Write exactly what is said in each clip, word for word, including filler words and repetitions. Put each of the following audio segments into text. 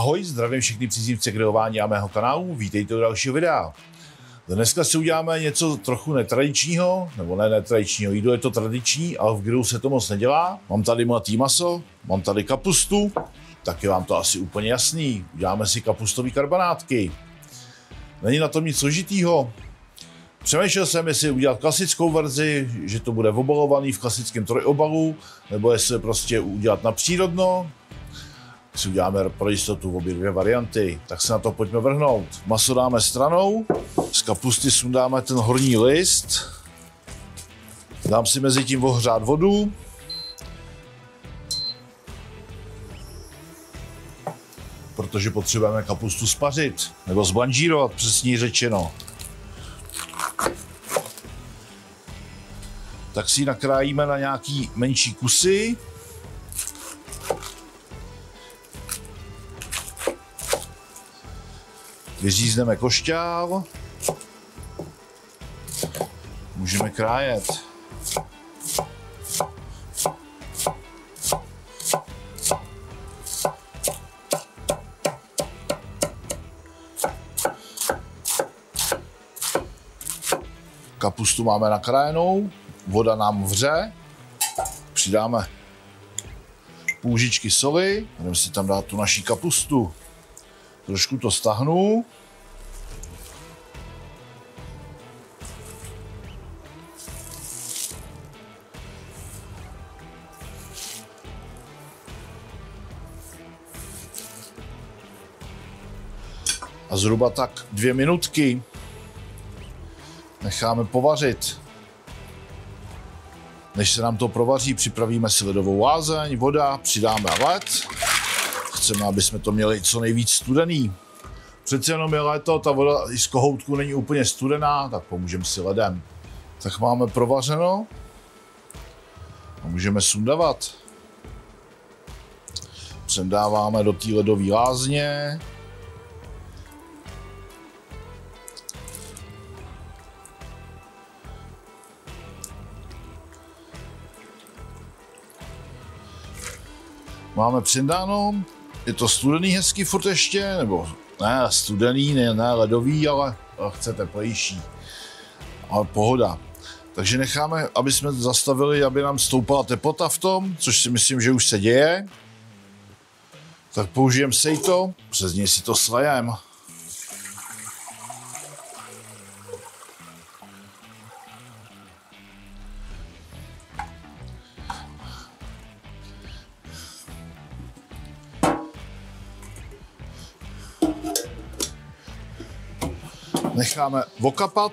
Ahoj, zdravím všechny příznivce grilování a mého kanálu, vítejte do dalšího videa. Dneska si uděláme něco trochu netradičního, nebo ne netradičního, jídlo je to tradiční, ale v grilu se to moc nedělá. Mám tady mletý maso, mám tady kapustu, tak je vám to asi úplně jasný. Uděláme si kapustové karbanátky. Není na tom nic složitýho. Přemýšlel jsem, jestli udělat klasickou verzi, že to bude obalovaný v klasickém trojobalu, nebo jestli prostě udělat na přírodno. Si uděláme pro jistotu obě dvě varianty, tak se na to pojďme vrhnout. Maso dáme stranou, z kapusty sundáme ten horní list, dám si mezi tím ohřát vodu, protože potřebujeme kapustu spařit, nebo zblanžírovat, přesně řečeno. Tak si ji nakrájíme na nějaký menší kusy. Vyřízneme košťál. Můžeme krájet. Kapustu máme nakrájenou, voda nám vře. Přidáme půl lžičky soli, budeme si tam dát tu naší kapustu. Trošku to stáhnu. A zhruba tak dvě minutky necháme povařit. Než se nám to provaří, připravíme si ledovou lázeň, voda, přidáme led. Chceme, aby jsme to měli co nejvíc studený. Přece jenom je léto, ta voda i z kohoutku není úplně studená, tak pomůžeme si ledem. Tak máme provařeno a můžeme sundavat. Předáváme do té ledové lázně. Máme přindáno, je to studený hezky furt ještě, nebo ne studený, ne, ne ledový, ale, ale chce teplejší. Ale pohoda. Takže necháme, aby jsme zastavili, aby nám stoupala teplota v tom, což si myslím, že už se děje. Tak použijeme sejto, přes něj si to slejem. Necháme okapat,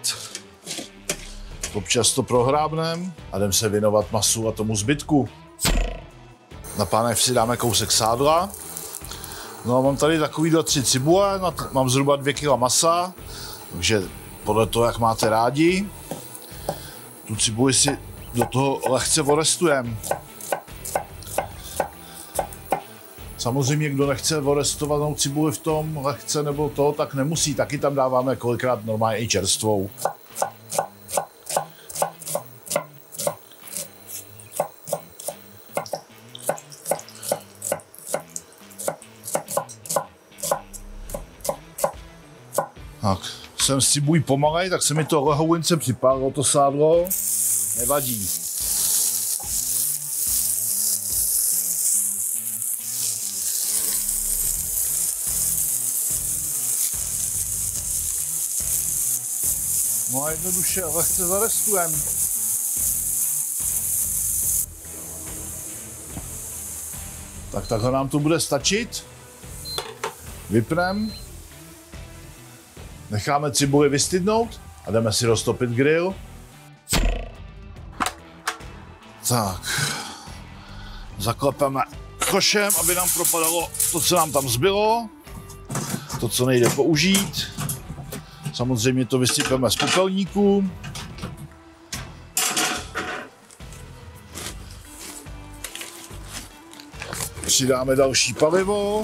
občas to prohrábneme a jdeme se věnovat masu a tomu zbytku. Na pánev si dáme kousek sádla. No a mám tady takovýhle tři cibule, mám zhruba dvě kila masa, takže podle toho, jak máte rádi. Tu cibuli si do toho lehce orestujeme. Samozřejmě, kdo nechce orestovanou cibuli v tom lehce nebo to, tak nemusí. Taky tam dáváme kolikrát normálně i čerstvou. Tak, jsem s cibulí pomalej, tak se mi to lehoulince připálilo to sádlo. Nevadí. No a jednoduše lehce zarestujeme. Tak takhle nám to bude stačit. Vypneme. Necháme cibuli vystydnout a jdeme si roztopit grill. Tak. Zaklepeme košem, aby nám propadalo to, co nám tam zbylo. To, co nejde použít. Samozřejmě to vysypeme z popelníku. Přidáme další palivo.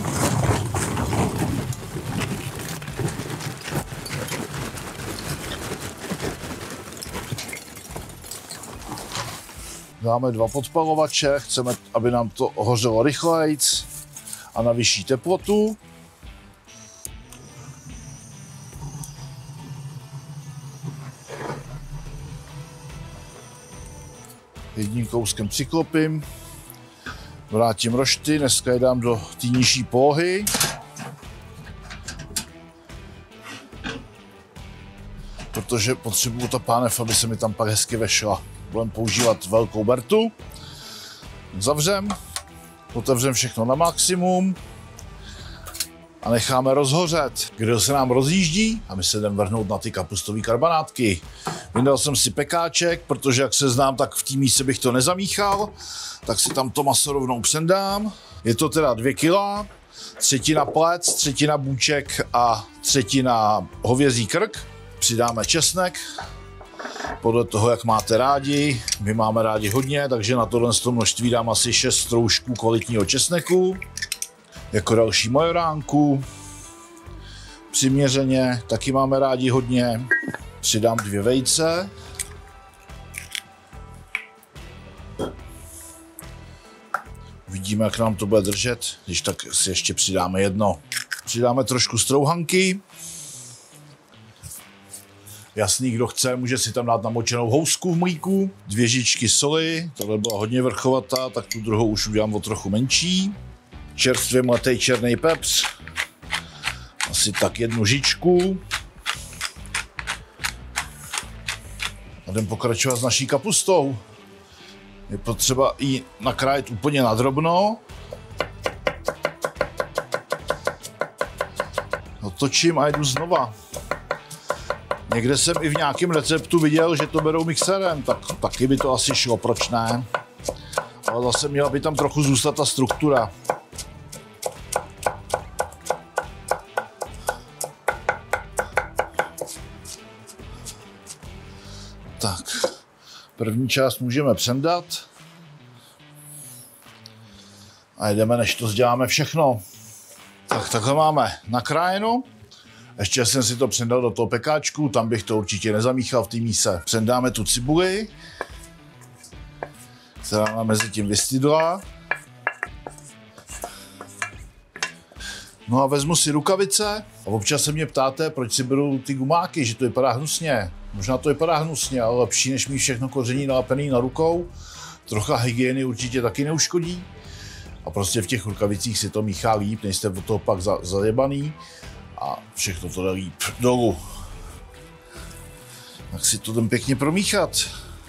Dáme dva podpalovače, chceme, aby nám to hořelo rychlejc a na vyšší teplotu. Jedním kouskem přiklopím. Vrátím rošty, dneska je dám do té nižší polohy. Protože potřebuju ta pánev, aby se mi tam pak hezky vešla. Budeme používat velkou bertu. Zavřem, otevřem všechno na maximum a necháme rozhořet. Grill se nám rozjíždí a my se jdeme vrhnout na ty kapustové karbanátky. Vyndal jsem si pekáček, protože jak se znám, tak v té míse bych to nezamíchal, tak si tam to maso rovnou přendám. Je to teda dvě kila, třetina plec, třetina bůček a třetina hovězí krk. Přidáme česnek, podle toho, jak máte rádi. My máme rádi hodně, takže na tohle množství dám asi šest stroužků kvalitního česneku. Jako další majoránku. Přiměřeně, taky máme rádi hodně. Přidám dvě vejce. Uvidíme, jak nám to bude držet, když tak si ještě přidáme jedno. Přidáme trošku strouhanky. Jasný, kdo chce, může si tam dát namočenou housku v mlíku, dvě žičky soli, tohle byla hodně vrchovatá, tak tu druhou už udělám o trochu menší. Čerstvě mletej černý pepř, asi tak jednu žičku. A jdem pokračovat s naší kapustou. Je potřeba ji nakrájet úplně nadrobno. Otočím a jdu znova. Někde jsem i v nějakém receptu viděl, že to berou mixerem, tak taky by to asi šlo, proč ne? Ale zase měla by tam trochu zůstat ta struktura. Tak, první část můžeme přendat. A jdeme, než to děláme všechno. Tak takhle máme nakrájeno. Ještě jsem si to přendal do toho pekáčku, tam bych to určitě nezamíchal v té míse. Přendáme tu cibuli, která nám mezi tím vystydla. No a vezmu si rukavice a občas se mě ptáte, proč si berou ty gumáky, že to vypadá hnusně. Možná to vypadá hnusně, ale lepší, než mít všechno koření nalepený na rukou. Trocha hygieny určitě taky neuškodí. A prostě v těch rukavicích si to míchá líp, nejste od toho pak za, zajebaný. A všechno to jde líp dolů. Tak si to jdem pěkně promíchat.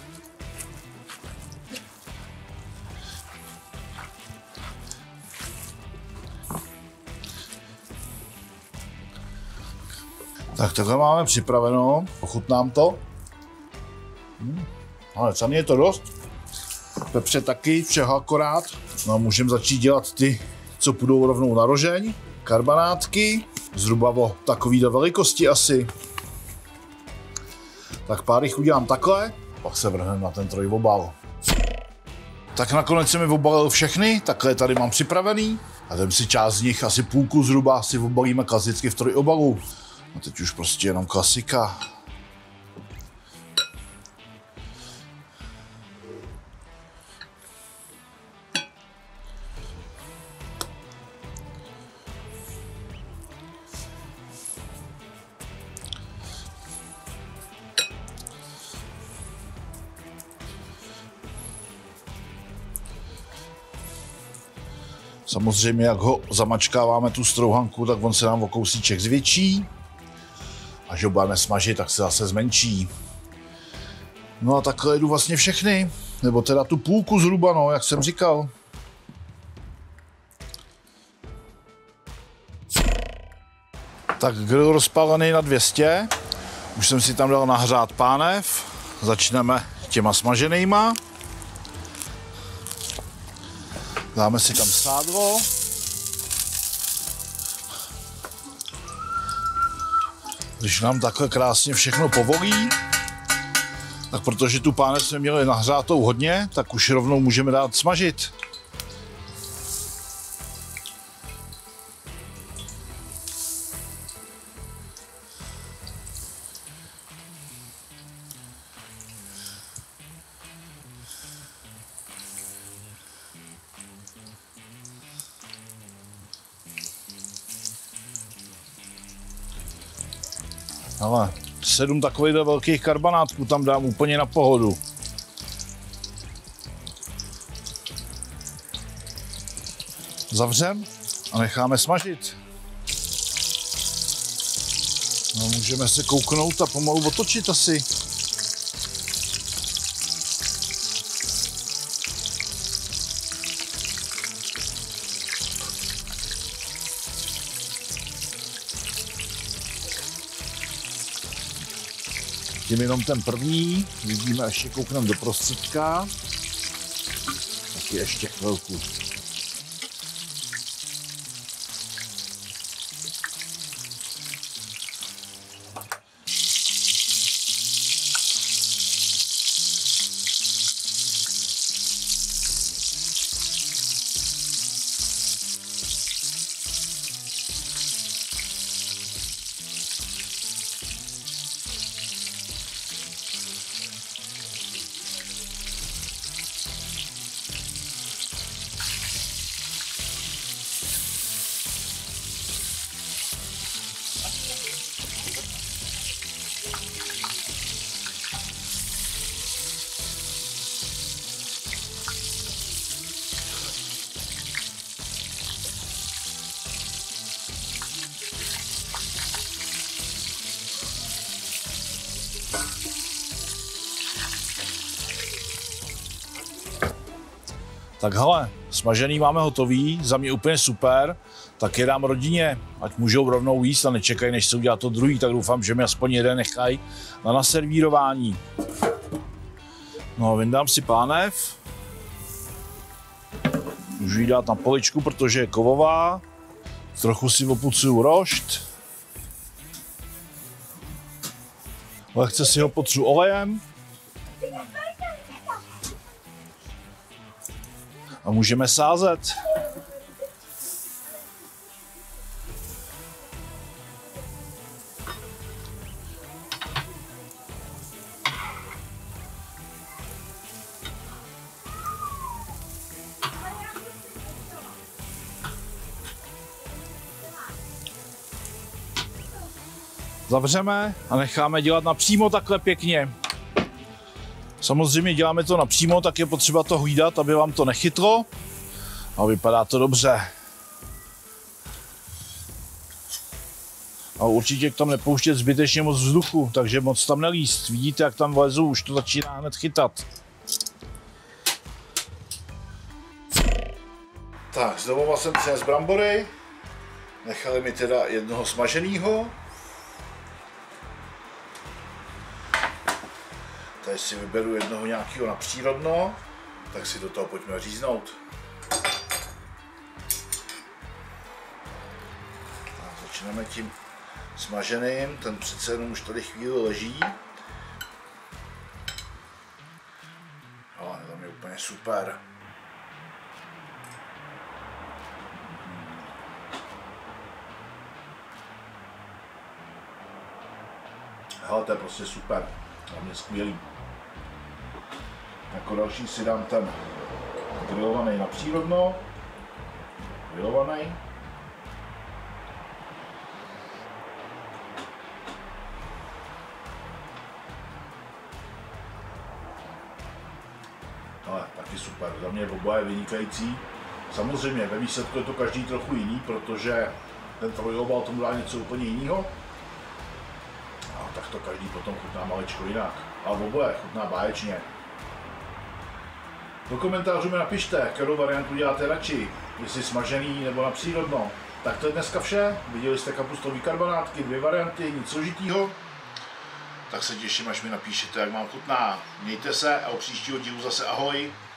Tak takhle máme připraveno, ochutnám to. Hmm. Ale sami je to dost. Pepře taky, všeho akorát. No a můžeme začít dělat ty, co půjdou rovnou na rožeň. Karbanátky, zhruba o takovýhle velikosti asi. Tak pár jich udělám takhle, pak se vrhneme na ten trojobal. Tak nakonec jsem mi obalil všechny, takhle tady mám připravený. A jdem si část z nich, asi půlku zhruba, si obalíme klasicky v trojobalu. A teď už prostě jenom klasika. Samozřejmě, jak ho zamačkáváme tu strouhanku, tak on se nám o kousíček zvětší. Až ho budeme smažit, tak se zase zmenší. No a takhle jedu vlastně všechny. Nebo teda tu půlku zhruba, no, jak jsem říkal. Tak grill rozpálený na dvě stě. Už jsem si tam dal nahřát pánev. Začneme těma smaženýma. Dáme si tam sádlo. Když nám takhle krásně všechno povolí, tak protože tu pánev jsme měli nahřátou hodně, tak už rovnou můžeme dát smažit. Ale sedm takových velkých karbanátků tam dám úplně na pohodu. zavřem a necháme smažit. No, můžeme se kouknout a pomalu otočit asi. Tím jenom ten první, vidíme, ještě koukneme do prostředka. Taky ještě chvilku. Tak hele, smažený máme hotový, za mě úplně super, tak je dám rodině, ať můžou rovnou jíst a nečekají, než se udělá to druhý, tak doufám, že mi aspoň jeden nechají na naservírování. No, vyndám si pánev, můžu ji dát na poličku, protože je kovová, trochu si opucuju rošt, lehce si ho potřu olejem. A můžeme sázet. Zavřeme a necháme dělat napřímo takhle pěkně. Samozřejmě děláme to napřímo, tak je potřeba to hlídat, aby vám to nechytlo. A vypadá to dobře. A určitě tam nepouštět zbytečně moc vzduchu, takže moc tam nelíst. Vidíte, jak tam vlezu, už to začíná hned chytat. Tak, znovu jsem přines brambory. Nechali mi teda jednoho smaženého. Tady si vyberu jednoho nějakého na přírodno, tak si do toho pojďme říznout. A začneme tím smaženým, ten přece jenom už tady chvíli leží. Ale to je úplně super. Hele, to je prostě super, to je skvělý. Jako další si dám ten grilovaný na přírodno, grilovaný. Ale taky super, za mě oboje vynikající. Samozřejmě ve výsledku je to každý trochu jiný, protože ten trojobal tomu dá něco úplně jiného. A tak to každý potom chutná maličko jinak. Ale oboje chutná báječně. Do komentářů mi napište, kterou variantu děláte radši, jestli smažený nebo na přírodno. Tak to je dneska vše. Viděli jste kapustový karbonátky, dvě varianty, nic složitýho. Tak se těším, až mi napíšete, jak vám chutná. Mějte se a u příštího dílu zase ahoj.